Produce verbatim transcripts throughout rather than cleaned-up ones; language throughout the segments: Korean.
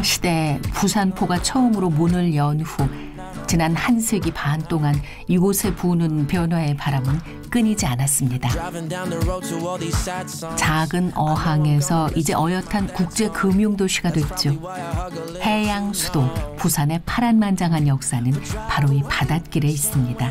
시대 부산포가 처음으로 문을 연 후 지난 한 세기 반 동안 이곳에 부는 변화의 바람은 끊이지 않았습니다. 작은 어항에서 이제 어엿한 국제금융도시가 됐죠. 해양 수도 부산의 파란만장한 역사는 바로 이 바닷길에 있습니다.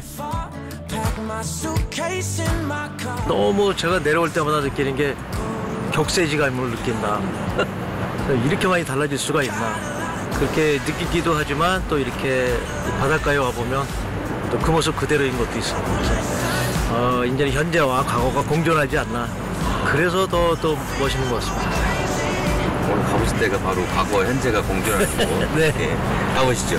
너무 제가 내려올 때마다 느끼는 게 격세지감을 느낀다. 이렇게 많이 달라질 수가 있나. 그렇게 느끼기도 하지만 또 이렇게 바닷가에 와보면 또 그 모습 그대로인 것도 있어요. 어, 이제는 현재와 과거가 공존하지 않나. 그래서 더, 더 멋있는 것 같습니다. 오늘 가보실 때가 바로 과거, 현재가 공존하는 곳. 네. 네. 가보시죠.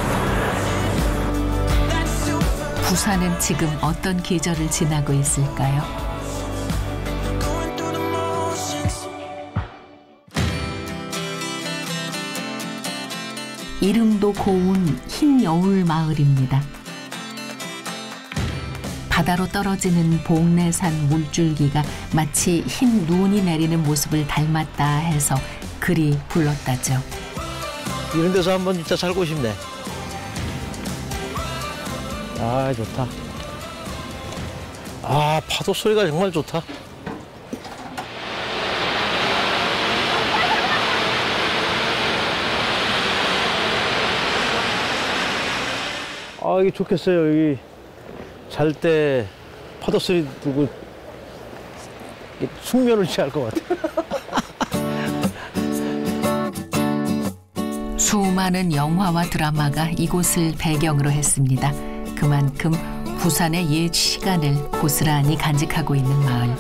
부산은 지금 어떤 계절을 지나고 있을까요? 이름도 고운 흰 여울 마을입니다. 바다로 떨어지는 봉내산 물줄기가 마치 흰 눈이 내리는 모습을 닮았다 해서 그리 불렀다죠. 이런 데서 한번 진짜 살고 싶네. 아, 좋다. 아, 파도 소리가 정말 좋다. 아, 이게 좋겠어요. 여기 잘 때 파도 소리 듣고 숙면을 취할 것 같아요. 수많은 영화와 드라마가 이곳을 배경으로 했습니다. 그만큼 부산의 옛 시간을 고스란히 간직하고 있는 마을.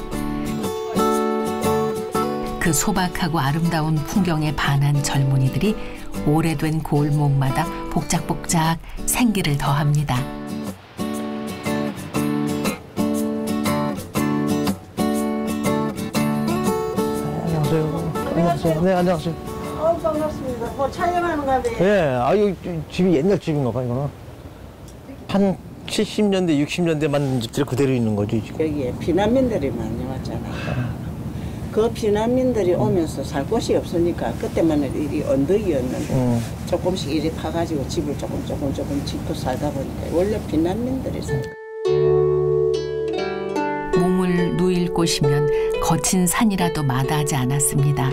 그 소박하고 아름다운 풍경에 반한 젊은이들이 오래된 골목마다 복작복작 생기를 더합니다. 안녕하세요. 안녕하세요. 네, 안녕하세요. 어, 반갑습니다. 뭐 촬영하는가 봐요. 예, 아, 이 집이 옛날 집인가 봐, 이거는. 한 칠십 년대, 육십 년대 만든 집들이 그대로 있는 거지, 지금. 여기에 피난민들이 많이 왔잖아요. 그 피난민들이 오면서 살 곳이 없으니까 그때만 해도 이 언덕이었는데 음. 조금씩 이리 파가지고 집을 조금 조금 조금 짓고 살다 보니까 원래 피난민들이 살다. 몸을 누일 곳이면 거친 산이라도 마다하지 않았습니다.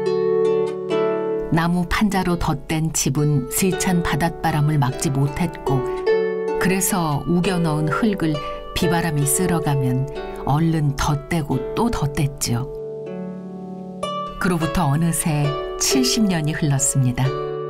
나무 판자로 덧댄 집은 세찬 바닷바람을 막지 못했고 그래서 우겨 넣은 흙을 비바람이 쓸어가면 얼른 덧대고 또 덧댔죠. 그로부터 어느새 칠십 년이 흘렀습니다.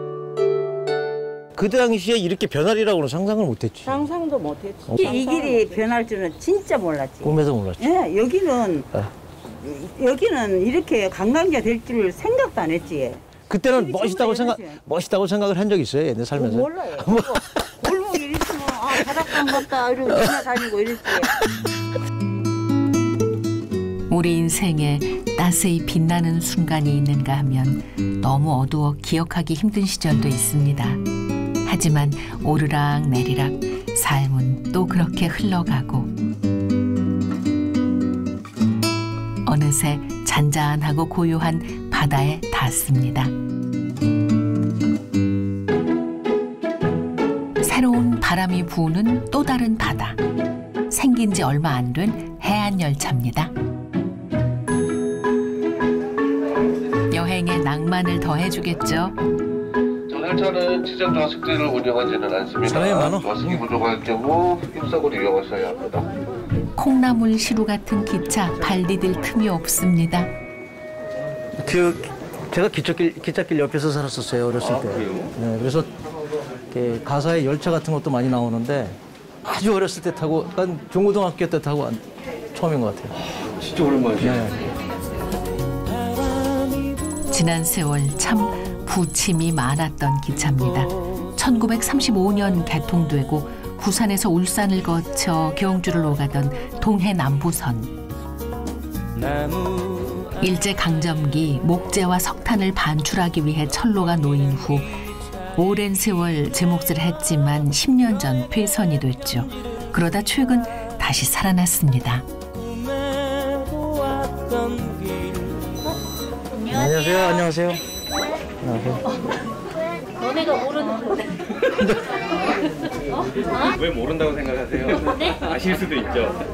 그 당시에 이렇게 변하리라고는 상상을 못했지. 상상도 못했지. 어, 이 길이 변할 줄은 진짜 몰랐지. 꿈에도 몰랐지. 예, 여기는 어. 여기는 이렇게 관광지가 될 줄 생각도 안 했지. 그때는 멋있다고 생각 멋있다고 생각을 한 적 있어요, 옛날 살면서. 몰라요. 골목이 이랬으면 아 바닷가 같다 이러고 지나다니고 이랬지. 우리 인생에 따스히 빛나는 순간이 있는가 하면 너무 어두워 기억하기 힘든 시절도 있습니다. 하지만 오르락 내리락 삶은 또 그렇게 흘러가고 어느새 잔잔하고 고요한 바다에 닿습니다. 새로운 바람이 부는 또 다른 바다. 생긴 지 얼마 안 된 해안열차입니다. 여행에 낭만을 더해주겠죠. 전열차는 지정 좌석제를 운영하지는 않습니다. 사람이 많아. 좌석이 부족할 경우 입석을 이용하셔야 합니다. 콩나물 시루 같은 기차 발 디딜 틈이 없습니다. 그 제가 기찻길 기찻길 옆에서 살았었어요, 어렸을 때. 네, 그래서 이렇게 가사에 열차 같은 것도 많이 나오는데 아주 어렸을 때 타고, 한 중고등학교 때 타고 처음인 것 같아요. 진짜 오랜만이죠. 네. 지난 세월 참 부침이 많았던 기차입니다. 천구백삼십오 년 개통되고 부산에서 울산을 거쳐 경주를 오가던 동해 남부선. 일제강점기 목재와 석탄을 반출하기 위해 철로가 놓인 후 오랜 세월 제 몫을 했지만 십 년 전 폐선이 됐죠. 그러다 최근 다시 살아났습니다. 안녕하세요. 안녕하세요. 너네가 모르는 건데. 왜 모른다고 생각하세요? 네? 아실 수도 있죠.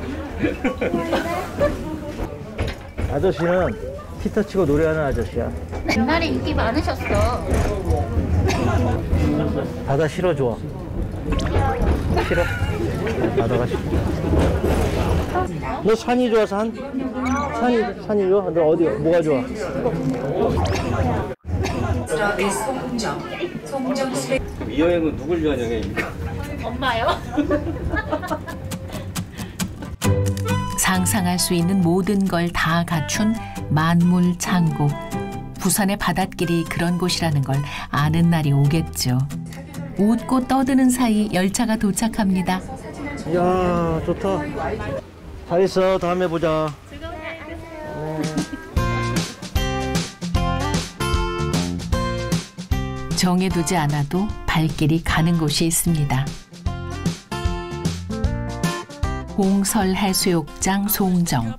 아저씨는 기타 치고 노래하는 아저씨야. 옛날에 인기 많으셨어. 바다 싫어 좋아? 싫어? 바다가 싫어. 너 산이 좋아 산? 산이 산이 좋아? 너 어디 뭐가 좋아? 이 여행은 누굴 위한 여행입니까? 엄마요? 상상할 수 있는 모든 걸 다 갖춘 만물창고. 부산의 바닷길이 그런 곳이라는 걸 아는 날이 오겠죠. 웃고 떠드는 사이 열차가 도착합니다. 이야 좋다. 잘 있어. 다음에 보자. 정해두지 않아도 발길이 가는 곳이 있습니다. 홍설해수욕장 송정.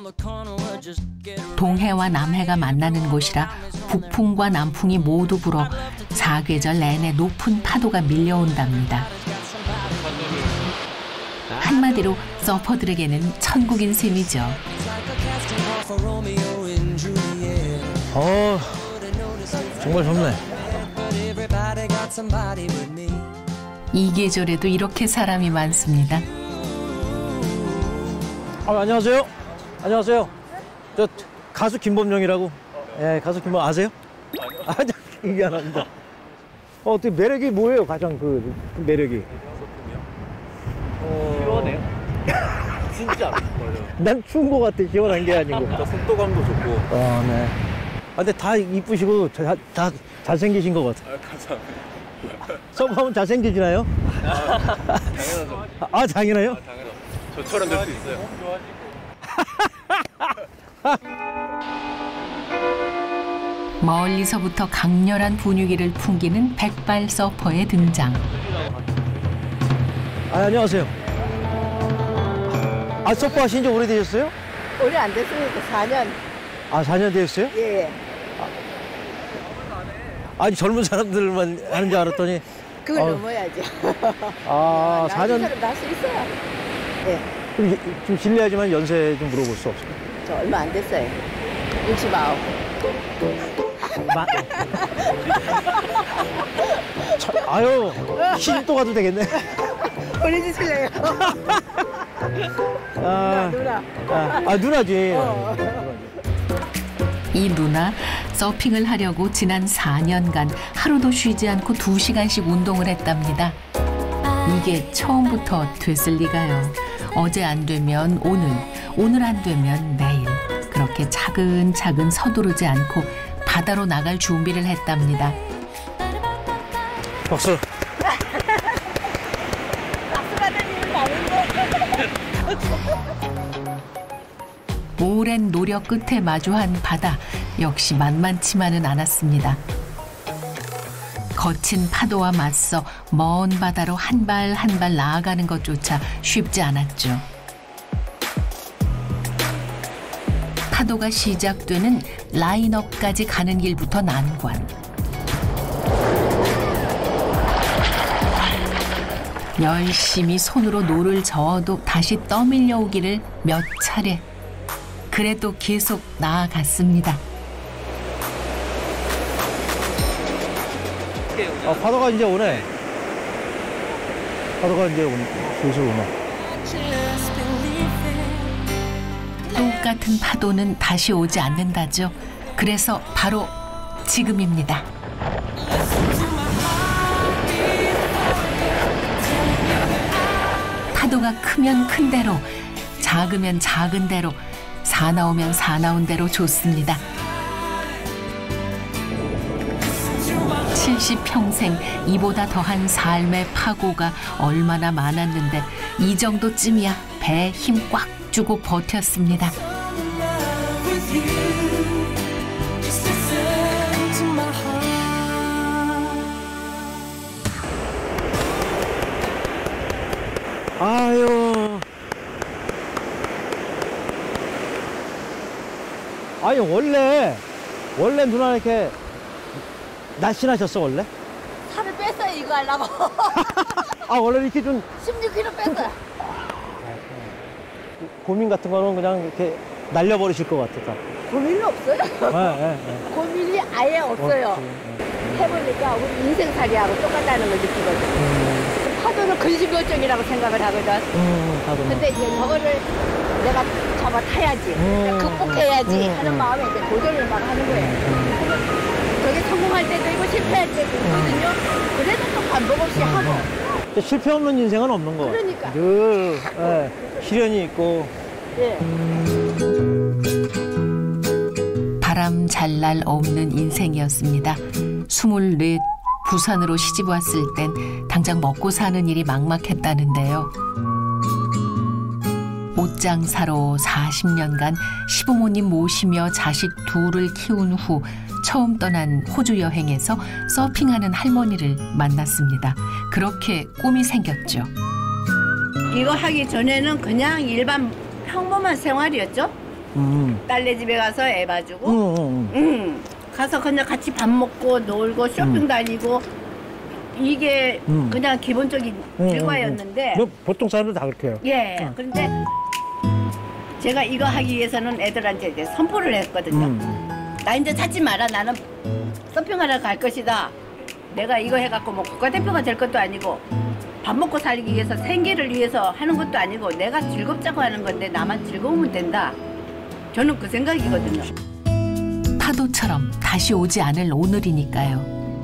동해와 남해가 만나는 곳이라 북풍과 남풍이 모두 불어 사계절 내내 높은 파도가 밀려온답니다. 한마디로 서퍼들에게는 천국인 셈이죠. 어 정말 좋네. 이 계절에도 이렇게 사람이 많습니다. 아, 안녕하세요. 안녕하세요. 저 가수 김범용이라고. 예, 가수 김범 아세요? 아니요. 이게 안 합니다. 어, 어떻게 매력이 뭐예요? 가장 그, 그 매력이. 어... 시원해요. 진짜. 난 추운 거 같아. 시원한 게 아니고. 저 속도감도 좋고. 어, 네. 아, 근데 다 이쁘시고 다, 다 잘생기신 것 같아. 아, 감사합니다. 서브하면 잘생기시나요? 아, 당연하죠. 아, 당연해요? 아, 당연하죠. 저처럼 될 수 있어요. 멀리서부터 강렬한 분위기를 풍기는 백발 서퍼의 등장. 아, 안녕하세요. 아, 서퍼 하신 지 오래되셨어요? 오래 안 됐으니까 사 년. 아, 사 년 되셨어요? 예. 아니, 젊은 사람들만 하는 줄 알았더니. 그걸 어. 넘어야죠. 아, 사 년. 사람 할수 있어요. 예. 좀, 좀 실례하지만 연세 좀 물어볼 수 없어요? 저 얼마 안 됐어요. 육십아홉. 마... 저, 아유, 시집 또 가도 되겠네. 보내주실래요? 아, 누나. 아, 아 누나지. 어. 이 누나 서핑을 하려고 지난 사 년간 하루도 쉬지 않고 두 시간씩 운동을 했답니다. 이게 처음부터 됐을 리가요. 어제 안 되면 오늘, 오늘 안 되면 내일. 그렇게 차근차근 서두르지 않고 바다로 나갈 준비를 했답니다. 박수. 오랜 노력 끝에 마주한 바다 역시 만만치만은 않았습니다. 거친 파도와 맞서 먼 바다로 한 발 한 발 나아가는 것조차 쉽지 않았죠. 파도가 시작되는 라인업까지 가는 길부터 난관. 열심히 손으로 노를 저어도 다시 떠밀려 오기를 몇 차례. 그래도 계속 나아갔습니다. 아, 파도가 이제 오네. 파도가 이제 오네. 슬슬 오네. 똑같은 파도는 다시 오지 않는다죠. 그래서 바로 지금입니다. 파도가 크면 큰 대로, 작으면 작은 대로, 사나우면 사나운 대로 좋습니다. 칠십 평생 이보다 더한 삶의 파고가 얼마나 많았는데 이 정도쯤이야 배에 힘 꽉 주고 버텼습니다. 아유. 아니 원래 원래 누나 이렇게 날씬하셨어 원래? 살을 뺐어요, 이거 하려고. 아 원래 이렇게 좀 십육 킬로그램 뺐어요. 고민 같은 거는 그냥 이렇게 날려버리실 것 같아. 고민이 없어요. 네, 네, 네. 고민이 아예 없어요. 없지, 네. 해보니까 우리 인생살이하고 똑같다는 걸 느끼거든. 음, 파도는 근심결정이라고 생각을 하거든. 음, 다들. 근데 이제 저거를 내가 잡아 타야지, 음, 극복해야지 음, 하는 음. 마음에 이제 도전을 막 하는 거예요. 그래서 저게 성공할 때도 있고 실패할 때도 있거든요. 그래도 또 반복 없이 하고. 실패 없는 인생은 없는 거 같아. 그러니까. 늘 예, 시련이 있고. 예. 바람 잘 날 없는 인생이었습니다. 스물넷 부산으로 시집 왔을 땐 당장 먹고 사는 일이 막막했다는데요. 옷장 사로 사십 년간 시부모님 모시며 자식 둘을 키운 후 처음 떠난 호주 여행에서 서핑하는 할머니를 만났습니다. 그렇게 꿈이 생겼죠. 이거 하기 전에는 그냥 일반 평범한 생활이었죠. 음. 딸네 집에 가서 애 봐주고, 음, 음, 음. 음, 가서 그냥 같이 밥 먹고 놀고 쇼핑 음. 다니고 이게 음. 그냥 기본적인 음, 일과였는데, 뭐, 보통 사람들 다 그렇게 해요. 예. 음. 그런데 제가 이거 하기 위해서는 애들한테 이제 선포를 했거든요. 음. 나 이제 찾지 마라. 나는 서핑하러 갈 것이다. 내가 이거 해갖고 뭐 국가대표가 될 것도 아니고 밥 먹고 살기 위해서 생계를 위해서 하는 것도 아니고 내가 즐겁자고 하는 건데 나만 즐거우면 된다. 저는 그 생각이거든요. 파도처럼 다시 오지 않을 오늘이니까요.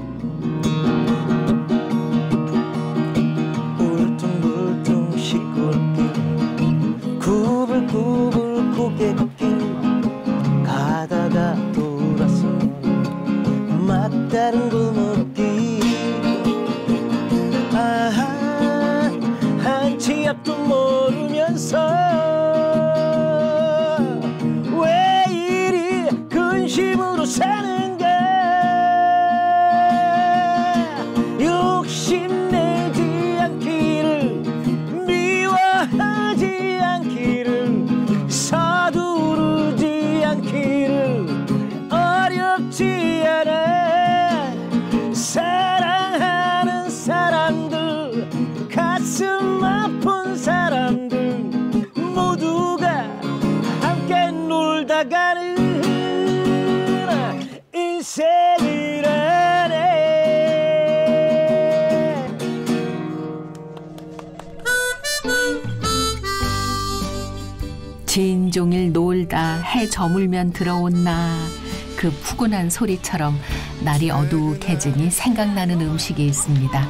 울퉁불퉁 시골길 구불구불 고갯길 가다가 돌아서 막다른 골목길 아하 한치 앞도 모르면서 왜 이리 근심으로 사는가 욕심내지 않기를 미워하지 않기를 서두르지 않기를 어렵지 않아 사랑하는 사람들 가슴 아픈 사람들 모두가 함께 놀다 가는 인생이라네. 진종일 놀다 해 저물면 들어온 나. 그 푸근한 소리처럼 날이 어둑해지니 생각나는 음식이 있습니다.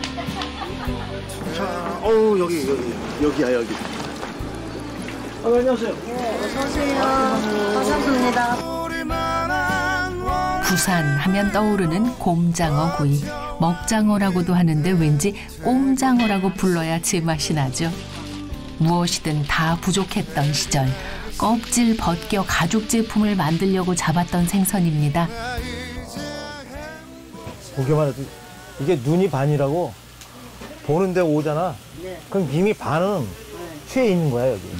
자, 어우 여기 여기 여기야 여기. 아, 안녕하세요. 반갑습니다. 부산 하면 떠오르는 곰장어 구이. 먹장어라고도 하는데 왠지 꼼장어라고 불러야 제맛이 나죠. 무엇이든 다 부족했던 시절 껍질 벗겨 가죽 제품을 만들려고 잡았던 생선입니다. 보기만 해도 이게 눈이 반이라고 보는데 오잖아. 네. 그럼 이미 반은 취해 있는 거야 여기.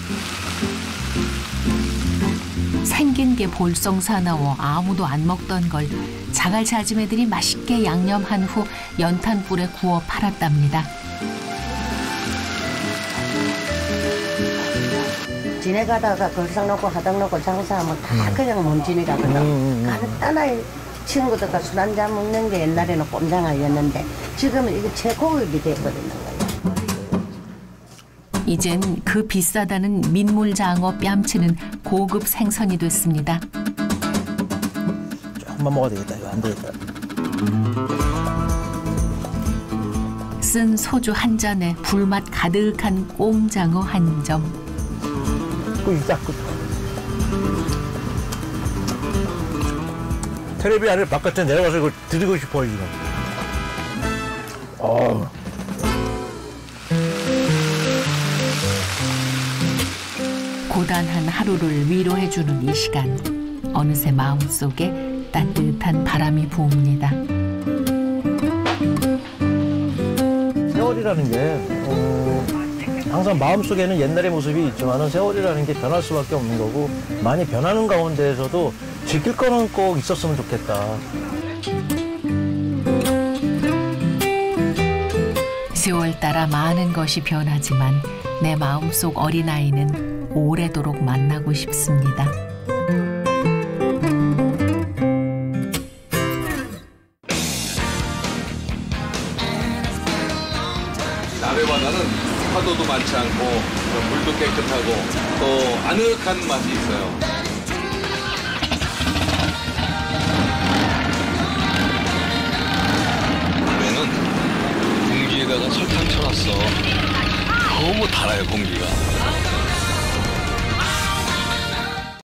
생긴 게 볼썽사나워 아무도 안 먹던 걸 자갈치 아줌매들이 맛있게 양념한 후 연탄불에 구워 팔았답니다. 지내가다가 걸상 놓고 하당 놓고 장사하면 다 그냥 몸지니가거든. 음, 음. 간단하게 친구들과 술 한잔 먹는 게 옛날에는 꼼장어였는데 지금은 이게 최고급이 돼버리는 거예요. 이젠 그 비싸다는 민물장어 뺨치는 고급 생선이 됐습니다. 조금만 먹어야 되겠다. 이거 안 되겠다. 쓴 소주 한 잔에 불맛 가득한 꼼장어 한 점. 그 딱 그. 텔레비 안에 바깥에 내려가서 이걸 드리고 싶어요 지금. 어. 고단한 하루를 위로해주는 이 시간. 어느새 마음속에 따뜻한 바람이 부읍니다. 세월이라는 게 어, 항상 마음속에는 옛날의 모습이 있지만 세월이라는 게 변할 수밖에 없는 거고 많이 변하는 가운데에서도 지킬 거는 꼭 있었으면 좋겠다. 세월 따라 많은 것이 변하지만 내 마음속 어린아이는 오래도록 만나고 싶습니다. 나래바다는 파도도 많지 않고 물도 깨끗하고 또 아늑한 맛이 있어요. 밤에는 공기에다가 설탕 쳐놨어. 너무 달아요, 공기가.